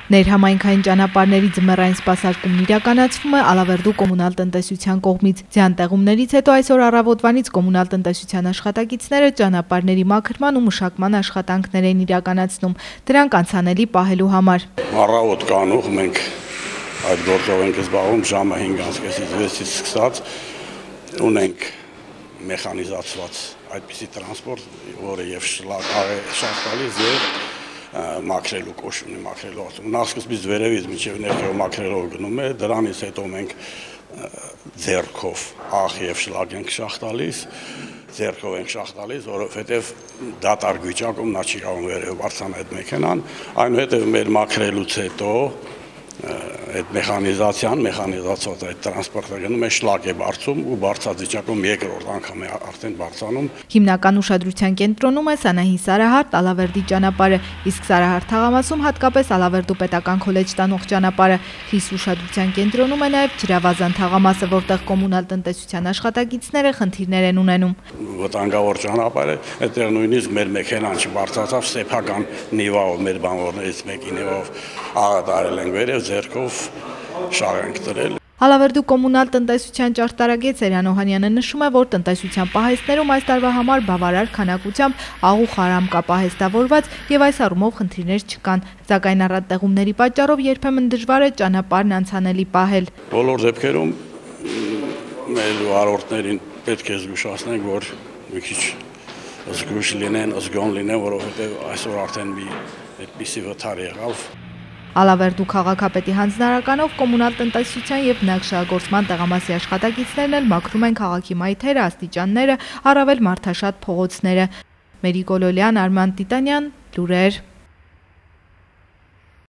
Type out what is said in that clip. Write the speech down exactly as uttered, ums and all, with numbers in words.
Ներհամայնքային ճանապարհների ձմեռային սպասարկումն իրականացվում է Ալավերդու կոմունալ տնտեսության կողմից։ Ձյան տեղումներից հետո այսօր առավոտվանից կոմունալ տնտեսության աշխատակիցները ճանապարհների մաքրման ու մշակման աշխատանքներ են իրականացնում, դրանք անցանելի պահելու համար։ Առավոտ կանուխ մենք այդ գործով ենք զբաղվում ժամը հինգից վեցից սկսած, ունենք մեխանիզացված այդպիսի տրանսպորտ, որը եւ շախտալից եւ մաքրելու կոչ ունի, մաքրելու ասում։ Նախսկզբից վերևից մինչև ներքև մաքրելով գնում է, դրանից հետո մենք ձեռքով աղ եւ շլակ ենք շախտալիս, ձեռքով ենք շախտալիս, որովհետեւ դատարկ վիճակում նա չի կարող վերև բարձրանալ այդ մեքենան, այնուհետեւ մեր մաքրելուց հետո այդ մեխանիզացիան, մեխանիզացված այդ տրանսպորտը գնում է շլակ է բարձում ու բարձած վիճակում երկրորդ անգամ է արդեն բարձանում։ Հիմնական ուշադրության կենտրոնում է Սանահին Սարահարթ Ալավերդի ճանապարհը, իսկ Սարահարթ թաղամասում հատկապես Ալավերդու պետական քոլեջ տանող ճանապարհը։ Խիստ ուշադրության կենտրոնում է նաև Ջրավազան թաղամասը, որտեղ կոմունալ տնտեսության աշխատակիցները խնդիրներ են ունենում։ Վտանգավոր ճանապարհ է, այդտեղ նույնիսկ մեր մեքենան չբարձրացավ սեփական նիվայով, մեր բանվորներից մեկի նիվայով աղատարել ենք վերև, ձեռքով շաղ ենք տրել։ Ալավերդու կոմունալ տնտեսության ճարտարագետ Սերյան Օհանյանը նշում է, որ տնտեսության պահեստներում այս տարվա համար բավարար քանակությամբ աղ ու խարամ կա պահեստավորված եւ այս առումով խնդիրներ չկան, սակայն առատ տեղումների պատճառով երբեմն դժվար է ճանապարհն անցանելի պահել։ Բոլոր դեպքերում մեր վարորդներին պետք է զգուշացնենք, որ մի քիչ զգույշ լինեն, զգոն լինեն, որովհետեւ այսօր արդեն մի այդպիսի վթար եղավ։ Ալավերդու քաղաքապետի հանձնարարականով կոմունալ տնտեսության եւ բնակչագործման տեղամասի աշխատակիցներն էլ մաքրում են քաղաքի մայթերը, աստիճանները, առավել մարդաշատ փողոցները։ Մերի Գոլոլյան, Արման Տիտանյան, լուրեր։